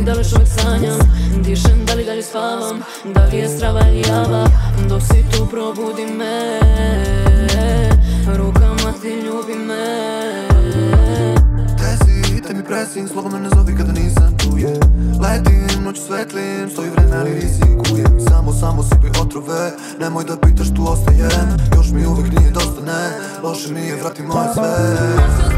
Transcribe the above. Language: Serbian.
da li još uvijek sanjam, dišem, da li dalje spavam, da li je strava ili java. Dok si tu probudi me, rukama ti ljubi me. Te mi pressing, slobodno ne zovi kada nisam tu, yeah. Letim, noću svetlim, stoji vreme ali rizikujem. Samo sipi otrove, nemoj da pitaš, tu ostajem. Još mi uvek nije dosta, ne, loše mi je, vrati moje sve.